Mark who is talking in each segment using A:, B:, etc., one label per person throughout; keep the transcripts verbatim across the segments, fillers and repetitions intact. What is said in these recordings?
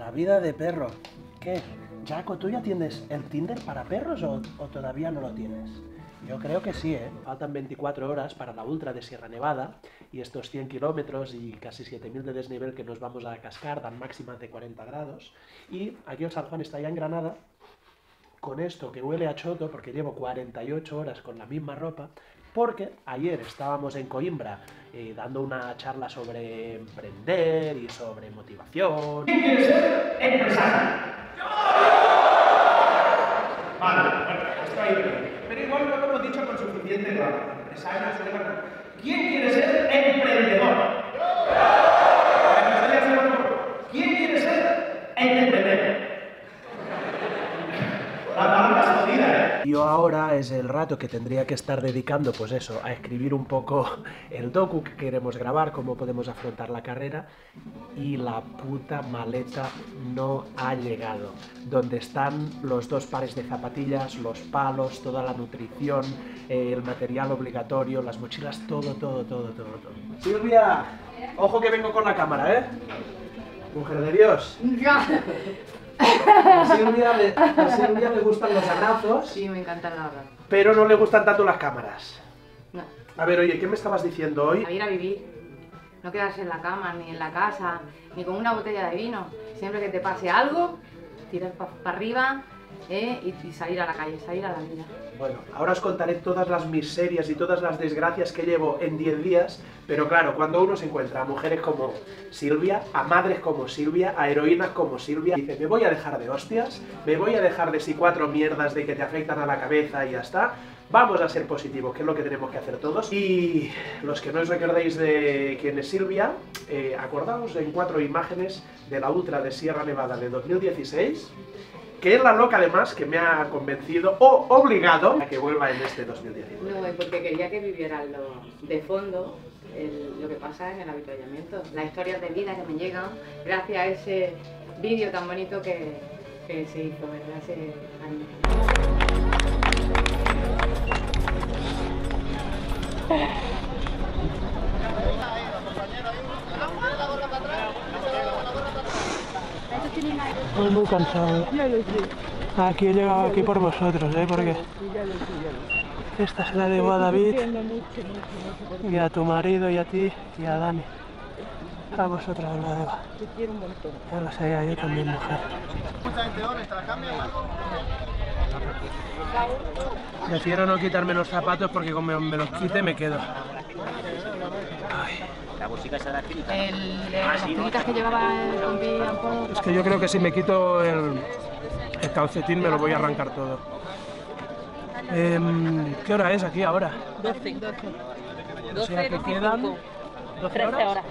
A: La vida de perro. ¿Qué? Jaco, ¿tú ya tienes el Tinder para perros o, o todavía no lo tienes? Yo creo que sí, ¿eh? Faltan veinticuatro horas para la ultra de Sierra Nevada y estos cien kilómetros y casi siete mil de desnivel que nos vamos a cascar dan máximas de cuarenta grados. Y aquí el San Juan está ya en Granada con esto que huele a choto porque llevo cuarenta y ocho horas con la misma ropa, porque ayer estábamos en Coimbra eh, dando una charla sobre emprender y sobre motivación.
B: ¿Quién quiere ser empresario? Vale, bueno, esto ahí bien. Pero igual no lo hemos dicho con suficiente grado. Empresario suena. ¿Quién quiere ser emprendedor? ¿Quién quiere ser emprendedor? La palabra es jodida, ¿eh?
A: Yo ahora es el rato que tendría que estar dedicando, pues eso, a escribir un poco el docu que queremos grabar, cómo podemos afrontar la carrera, y la puta maleta no ha llegado. Donde están los dos pares de zapatillas, los palos, toda la nutrición, eh, el material obligatorio, las mochilas, todo, todo, todo, todo, todo. Silvia, ojo que vengo con la cámara, ¿eh? Mujer de Dios. A Silvia, le, a Silvia le gustan los abrazos.
C: Sí, me encantan los abrazos.
A: Pero no le gustan tanto las cámaras.
C: No.
A: A ver, oye, ¿qué me estabas diciendo hoy?
C: A ir a vivir. No quedarse en la cama, ni en la casa, ni con una botella de vino. Siempre que te pase algo, tirar para pa arriba eh, y, y salir a la calle, salir a la vida.
A: Bueno, ahora os contaré todas las miserias y todas las desgracias que llevo en diez días, pero claro, cuando uno se encuentra a mujeres como Silvia, a madres como Silvia, a heroínas como Silvia, dice, me voy a dejar de hostias, me voy a dejar de si cuatro mierdas de que te afectan a la cabeza y ya está, vamos a ser positivos, que es lo que tenemos que hacer todos. Y los que no os recordéis de quién es Silvia, eh, acordaos en cuatro imágenes de la ultra de Sierra Nevada de dos mil dieciséis, que es la loca además que me ha convencido o obligado a que vuelva en este dos mil diecinueve.
C: No, porque quería que vivieran lo, de fondo el, lo que pasa en el avituallamiento, las historias de vida que me llegan gracias a ese vídeo tan bonito que, que se hizo, ¿verdad? Ese
A: Estoy muy cansado. Aquí he llegado aquí por vosotros, ¿eh? Porque esta se la debo a David y a tu marido y a ti y a Dani. A vosotros os la debo. Ya lo sabía yo también, mujer. Prefiero no quitarme los zapatos porque como me los quite me quedo. Ay.
D: La música esa de la clínica.
C: El, las clínicas que llevaba el compi Ampón.
A: Es que yo creo que si me quito el, el calcetín me lo voy a arrancar todo. Eh, ¿Qué hora es aquí ahora?
C: doce.
A: O sea que quedan doce horas.
C: horas.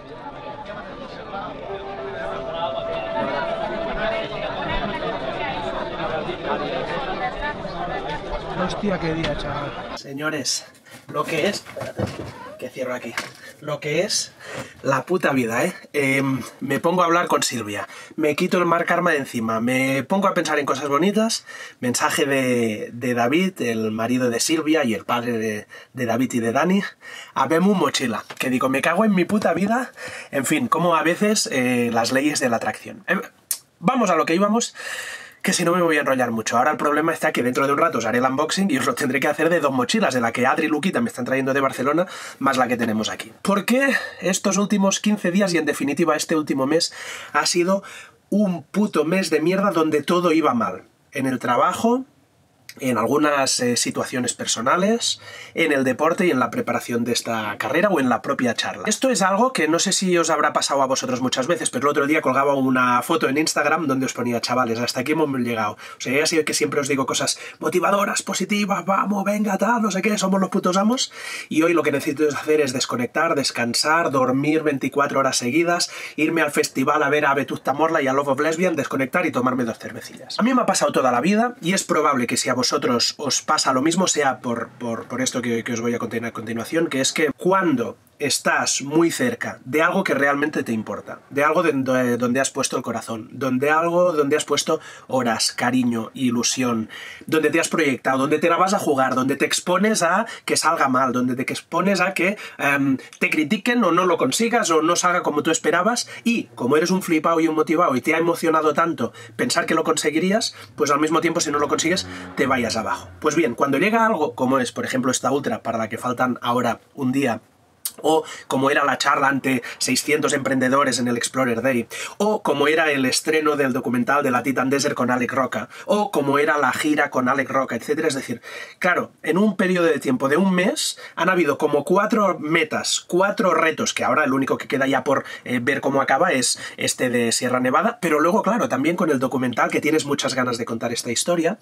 A: Hostia, qué día, chaval. Señores, lo que es... Espérate, que cierro aquí. Lo que es la puta vida, ¿eh? ¿eh? Me pongo a hablar con Silvia, me quito el Mar Karma de encima, me pongo a pensar en cosas bonitas, mensaje de, de David, el marido de Silvia y el padre de, de David y de Dani, habemos un mochila, que digo, me cago en mi puta vida, en fin, como a veces eh, las leyes de la atracción. Eh, vamos a lo que íbamos, que si no me voy a enrollar mucho. Ahora el problema está que dentro de un rato os haré el unboxing y os lo tendré que hacer de dos mochilas, de la que Adri y Luquita me están trayendo de Barcelona, más la que tenemos aquí. Porque estos últimos quince días y en definitiva este último mes ha sido un puto mes de mierda donde todo iba mal. En el trabajo, en algunas eh, situaciones personales, en el deporte y en la preparación de esta carrera o en la propia charla. Esto es algo que no sé si os habrá pasado a vosotros muchas veces, pero el otro día colgaba una foto en Instagram donde os ponía, chavales, hasta aquí hemos llegado. O sea, ya sé que siempre os digo cosas motivadoras, positivas, vamos, venga, tal, no sé qué, somos los putos amos, y hoy lo que necesito hacer es desconectar, descansar, dormir veinticuatro horas seguidas, irme al festival a ver a Vetusta Morla y a Love of Lesbian, desconectar y tomarme dos cervecillas. A mí me ha pasado toda la vida y es probable que si a vosotros vosotros os pasa lo mismo, sea por, por, por esto que, que os voy a contar a continuación, que es que cuando estás muy cerca de algo que realmente te importa, de algo de donde has puesto el corazón, donde algo donde has puesto horas, cariño, ilusión, donde te has proyectado, donde te la vas a jugar, donde te expones a que salga mal, donde te expones a que um, te critiquen o no lo consigas o no salga como tú esperabas, y como eres un flipado y un motivado y te ha emocionado tanto pensar que lo conseguirías, pues al mismo tiempo si no lo consigues te vayas abajo. Pues bien, cuando llega algo como es por ejemplo esta ultra para la que faltan ahora un día, o como era la charla ante seiscientos emprendedores en el Explorer Day, o como era el estreno del documental de la Titan Desert con Alec Roca, o como era la gira con Alec Roca, etcétera. Es decir, claro, en un periodo de tiempo de un mes han habido como cuatro metas, cuatro retos, que ahora el único que queda ya por eh, ver cómo acaba es este de Sierra Nevada, pero luego, claro, también con el documental, que tienes muchas ganas de contar esta historia.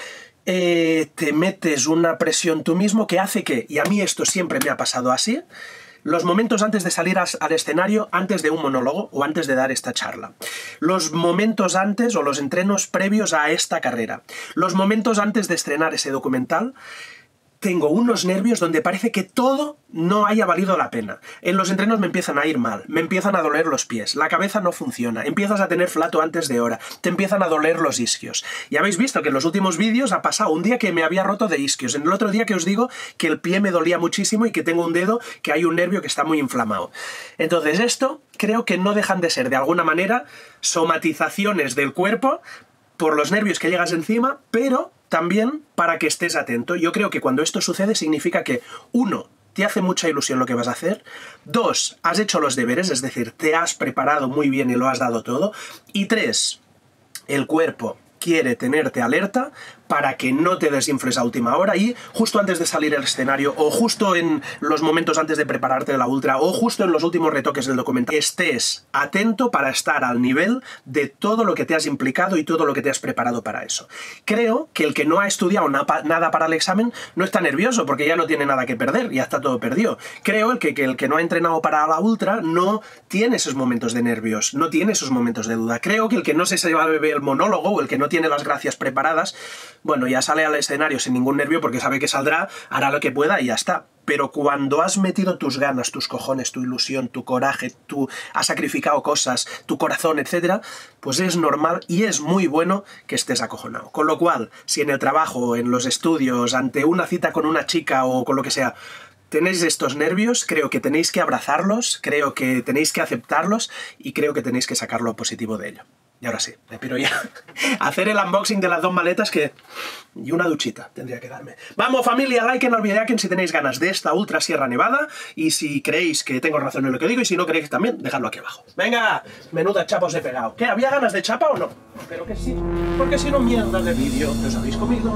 A: Eh, te metes una presión tú mismo que hace que, y a mí esto siempre me ha pasado así, los momentos antes de salir al escenario, antes de un monólogo o antes de dar esta charla, los momentos antes o los entrenos previos a esta carrera, los momentos antes de estrenar ese documental, tengo unos nervios donde parece que todo no haya valido la pena. En los entrenos me empiezan a ir mal, me empiezan a doler los pies, la cabeza no funciona, empiezas a tener flato antes de hora, te empiezan a doler los isquios. Y habéis visto que en los últimos vídeos ha pasado un día que me había roto de isquios, en el otro día que os digo que el pie me dolía muchísimo y que tengo un dedo que hay un nervio que está muy inflamado. Entonces esto creo que no dejan de ser de alguna manera somatizaciones del cuerpo por los nervios que llegas encima, pero también para que estés atento. Yo creo que cuando esto sucede significa que, uno, te hace mucha ilusión lo que vas a hacer, dos, has hecho los deberes, es decir, te has preparado muy bien y lo has dado todo, y tres, el cuerpo quiere tenerte alerta para que no te desinfles a última hora y justo antes de salir al escenario o justo en los momentos antes de prepararte la ultra o justo en los últimos retoques del documental estés atento para estar al nivel de todo lo que te has implicado y todo lo que te has preparado para eso. Creo que el que no ha estudiado nada para el examen no está nervioso porque ya no tiene nada que perder, ya está todo perdido. Creo que, que el que no ha entrenado para la ultra no tiene esos momentos de nervios, no tiene esos momentos de duda. Creo que el que no se sabe el monólogo o el que no tiene las gracias preparadas, bueno, ya sale al escenario sin ningún nervio porque sabe que saldrá, hará lo que pueda y ya está. Pero cuando has metido tus ganas, tus cojones, tu ilusión, tu coraje, tú has sacrificado cosas, tu corazón, etcétera, pues es normal y es muy bueno que estés acojonado. Con lo cual, si en el trabajo, en los estudios, ante una cita con una chica o con lo que sea, tenéis estos nervios, creo que tenéis que abrazarlos, creo que tenéis que aceptarlos y creo que tenéis que sacar lo positivo de ello. Y ahora sí, me piro ya a hacer el unboxing de las dos maletas que... y una duchita tendría que darme. Vamos familia, like en el video si tenéis ganas de esta Ultra Sierra Nevada y si creéis que tengo razón en lo que digo y si no creéis también, dejadlo aquí abajo. Venga, menuda chapa os he pegado. ¿Qué, había ganas de chapa o no? Espero que sí, porque si no mierda de vídeo que os habéis comido.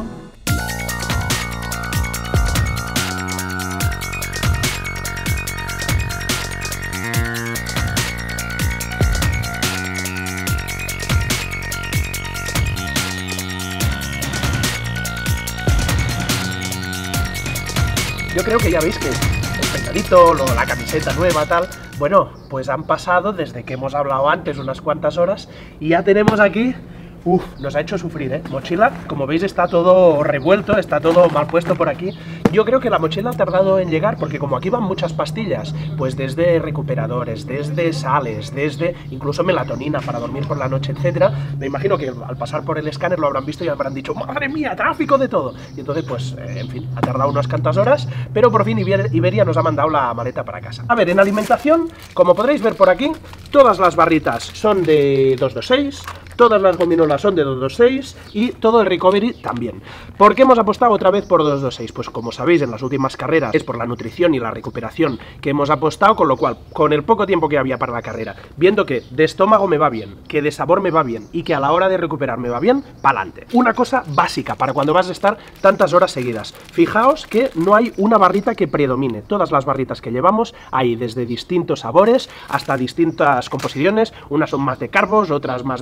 A: Yo creo que ya veis que el peinadito, lo, la camiseta nueva, tal, bueno, pues han pasado desde que hemos hablado antes unas cuantas horas y ya tenemos aquí, uff, nos ha hecho sufrir, ¿eh? Mochila, como veis está todo revuelto, está todo mal puesto por aquí. Yo creo que la mochila ha tardado en llegar porque como aquí van muchas pastillas, pues desde recuperadores, desde sales, desde incluso melatonina para dormir por la noche, etcétera, me imagino que al pasar por el escáner lo habrán visto y habrán dicho, ¡madre mía, tráfico de todo! Y entonces, pues, eh, en fin, ha tardado unas cuantas horas, pero por fin Iber Iberia nos ha mandado la maleta para casa. A ver, en alimentación, como podréis ver por aquí, todas las barritas son de dos dos seis, todas las gominolas son de dos dos seis y todo el recovery también. ¿Por qué hemos apostado otra vez por dos dos seis? Pues como sabéis, en las últimas carreras es por la nutrición y la recuperación que hemos apostado, con lo cual, con el poco tiempo que había para la carrera, viendo que de estómago me va bien, que de sabor me va bien y que a la hora de recuperar me va bien, pa'lante. Una cosa básica para cuando vas a estar tantas horas seguidas. Fijaos que no hay una barrita que predomine. Todas las barritas que llevamos hay desde distintos sabores hasta distintas composiciones. Unas son más de carbos, otras más de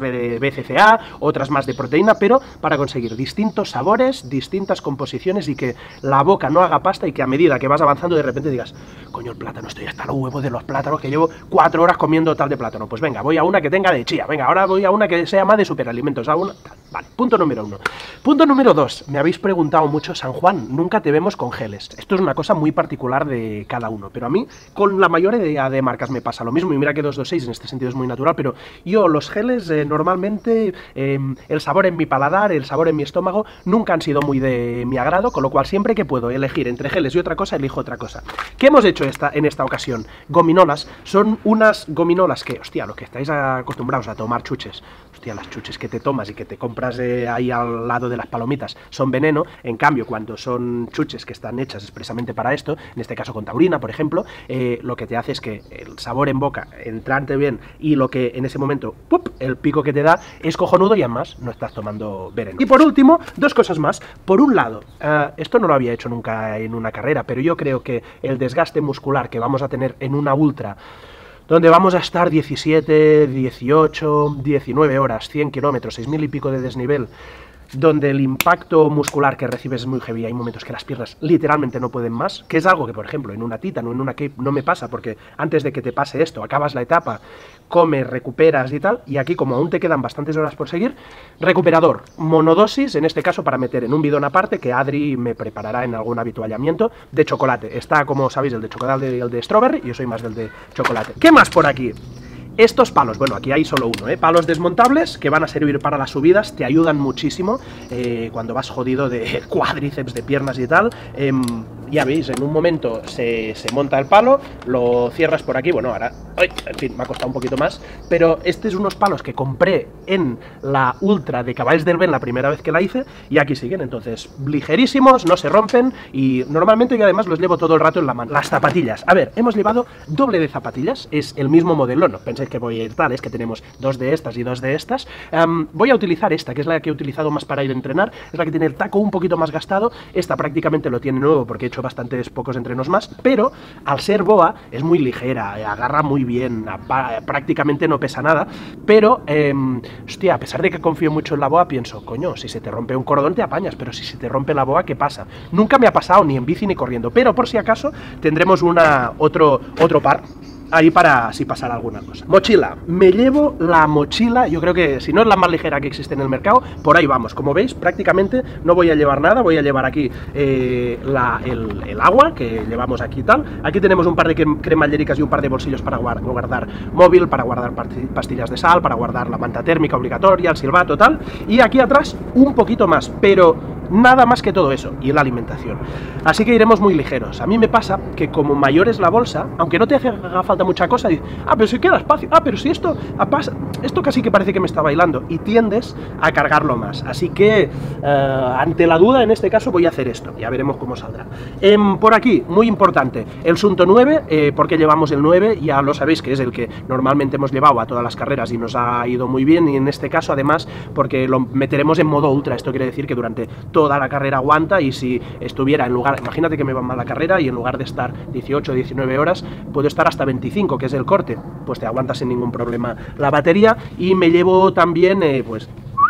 A: B C C A, otras más de proteína, pero para conseguir distintos sabores, distintas composiciones y que la boca no haga pasta y que a medida que vas avanzando de repente digas, coño, el plátano, estoy hasta los huevos de los plátanos, que llevo cuatro horas comiendo tal de plátano. Pues venga, voy a una que tenga de chía, venga, ahora voy a una que sea más de superalimentos, a una... Vale, punto número uno. Punto número dos, me habéis preguntado mucho, San Juan, nunca te vemos con geles. Esto es una cosa muy particular de cada uno, pero a mí con la mayoría de marcas me pasa lo mismo, y mira que dos dos seis en este sentido es muy natural, pero yo los geles eh, normalmente eh, el sabor en mi paladar, el sabor en mi estómago nunca han sido muy de mi agrado, con lo cual siempre que puedo elegir entre geles y otra cosa, elijo otra cosa. ¿Qué hemos hecho esta, en esta ocasión? Gominolas, son unas gominolas que, hostia, los que estáis acostumbrados a tomar chuches, hostia, las chuches que te tomas y que te compras eh, ahí al lado de las palomitas son veneno, en cambio cuando son chuches que están hechas expresamente para esto, en este caso con taurina, por ejemplo, eh, lo que te hace es que el sabor en boca, entrante bien, y lo que en ese momento, ¡pup!, el pico que te da es cojonudo y además no estás tomando veneno. Y por último, dos cosas más. Por un lado, uh, esto no lo había hecho nunca en una carrera, pero yo creo que el desgaste muscular que vamos a tener en una ultra, donde vamos a estar diecisiete, dieciocho, diecinueve horas, cien kilómetros, seis mil y pico de desnivel, donde el impacto muscular que recibes es muy heavy, hay momentos que las piernas literalmente no pueden más, que es algo que, por ejemplo, en una Titan o en una Cape no me pasa, porque antes de que te pase esto, acabas la etapa, comes, recuperas y tal, y aquí como aún te quedan bastantes horas por seguir, recuperador, monodosis, en este caso para meter en un bidón aparte, que Adri me preparará en algún habituallamiento, de chocolate. Está, como sabéis, el de chocolate y el de strawberry, yo soy más del de chocolate. ¿Qué más por aquí? Estos palos, bueno, aquí hay solo uno, ¿eh? Palos desmontables que van a servir para las subidas, te ayudan muchísimo eh, cuando vas jodido de cuádriceps, de piernas y tal. Eh, ya veis, en un momento se, se monta el palo, lo cierras por aquí, bueno, ahora, ¡ay!, en fin, me ha costado un poquito más, pero este es unos palos que compré en la Ultra de Caballs del Ben la primera vez que la hice, y aquí siguen, entonces, ligerísimos, no se rompen, y normalmente yo además los llevo todo el rato en la mano. Las zapatillas, a ver, hemos llevado doble de zapatillas, es el mismo modelo, no penséis que voy a ir tal, es que tenemos dos de estas y dos de estas. Um, voy a utilizar esta, que es la que he utilizado más para ir a entrenar, es la que tiene el taco un poquito más gastado, esta prácticamente lo tiene nuevo porque he hecho bastantes pocos entrenos más, pero al ser boa es muy ligera, agarra muy bien, prácticamente no pesa nada, pero, eh, hostia, a pesar de que confío mucho en la boa, pienso, coño, si se te rompe un cordón te apañas, pero si se te rompe la boa, ¿qué pasa? Nunca me ha pasado ni en bici ni corriendo, pero por si acaso tendremos una, otro, otro par ahí para si pasara alguna cosa. Mochila, me llevo la mochila, yo creo que si no es la más ligera que existe en el mercado, por ahí vamos. Como veis, prácticamente no voy a llevar nada, voy a llevar aquí eh, la, el, el agua que llevamos aquí y tal. Aquí tenemos un par de cremalléricas y un par de bolsillos para guardar móvil, para guardar pastillas de sal, para guardar la manta térmica obligatoria, el silbato, tal. Y aquí atrás un poquito más, pero nada más que todo eso, y la alimentación. Así que iremos muy ligeros. A mí me pasa que como mayor es la bolsa, aunque no te haga falta mucha cosa, dices, ah, pero si queda espacio, ah, pero si esto pasa, esto casi que parece que me está bailando, y tiendes a cargarlo más. Así que, eh, ante la duda, en este caso voy a hacer esto, ya veremos cómo saldrá. Eh, por aquí, muy importante, el Sunto nueve, eh, porque llevamos el nueve, ya lo sabéis que es el que normalmente hemos llevado a todas las carreras y nos ha ido muy bien, y en este caso además porque lo meteremos en modo ultra, esto quiere decir que durante toda la carrera aguanta, y si estuviera en lugar, imagínate que me va mal la carrera y en lugar de estar dieciocho o diecinueve horas, puedo estar hasta veinticinco, que es el corte, pues te aguanta sin ningún problema la batería. Y me llevo también, eh, pues,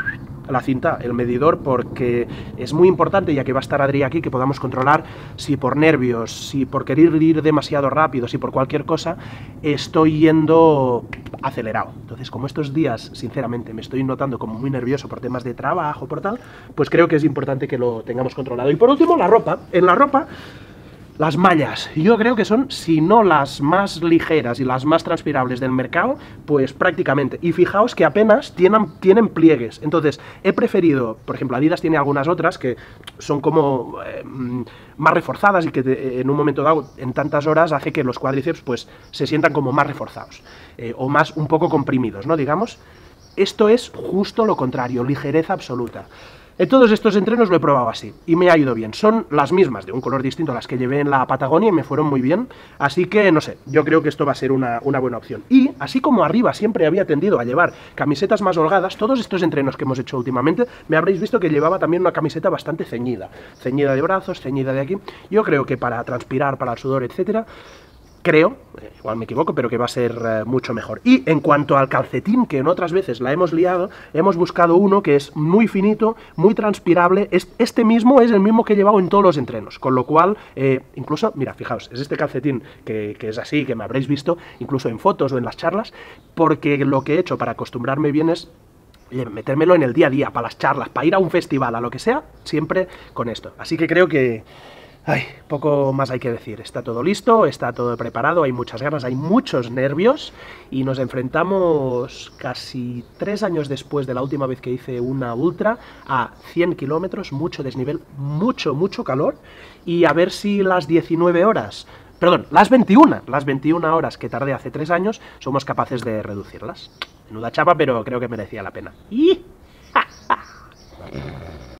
A: la cinta, el medidor, porque es muy importante, ya que va a estar Adri aquí, que podamos controlar si por nervios, si por querer ir demasiado rápido, si por cualquier cosa estoy yendo acelerado. Entonces, como estos días, sinceramente, me estoy notando como muy nervioso por temas de trabajo, por tal, pues creo que es importante que lo tengamos controlado. Y por último, la ropa. En la ropa, las mallas, yo creo que son, si no las más ligeras y las más transpirables del mercado, pues prácticamente. Y fijaos que apenas tienen, tienen pliegues. Entonces, he preferido, por ejemplo, Adidas tiene algunas otras que son como eh, más reforzadas y que te, en un momento dado, en tantas horas, hace que los cuádriceps pues se sientan como más reforzados, eh, o más un poco comprimidos, ¿no? Digamos, esto es justo lo contrario, ligereza absoluta. En todos estos entrenos lo he probado así, y me ha ido bien. Son las mismas, de un color distinto a las que llevé en la Patagonia, y me fueron muy bien. Así que, no sé, yo creo que esto va a ser una, una buena opción. Y, así como arriba siempre había tendido a llevar camisetas más holgadas, todos estos entrenos que hemos hecho últimamente, me habréis visto que llevaba también una camiseta bastante ceñida. Ceñida de brazos, ceñida de aquí. Yo creo que para transpirar, para el sudor, etcétera, creo, eh, igual me equivoco, pero que va a ser eh, mucho mejor. Y en cuanto al calcetín, que en otras veces la hemos liado, hemos buscado uno que es muy finito, muy transpirable. Este mismo es el mismo que he llevado en todos los entrenos, con lo cual, eh, incluso, mira, fijaos, es este calcetín que, que es así, que me habréis visto, incluso en fotos o en las charlas, porque lo que he hecho para acostumbrarme bien es metérmelo en el día a día, para las charlas, para ir a un festival, a lo que sea, siempre con esto. Así que creo que... Ay, poco más hay que decir, está todo listo, está todo preparado, hay muchas ganas, hay muchos nervios y nos enfrentamos casi tres años después de la última vez que hice una ultra a cien kilómetros, mucho desnivel, mucho, mucho calor y a ver si las diecinueve horas, perdón, las veintiuna, las veintiuna horas que tardé hace tres años somos capaces de reducirlas. Menuda chapa, pero creo que merecía la pena. ¡Y!